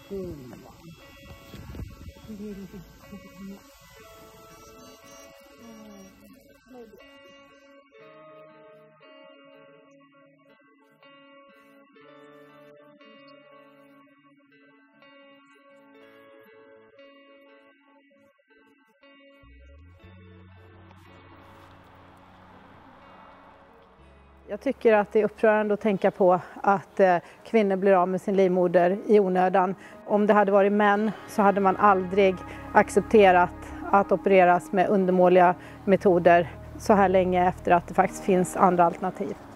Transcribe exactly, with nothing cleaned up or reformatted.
Jag tycker att det är upprörande att tänka på att eh, kvinnor blir av med sin livmoder i onödan. Om det hade varit män så hade man aldrig accepterat att opereras med undermåliga metoder så här länge efter att det faktiskt finns andra alternativ.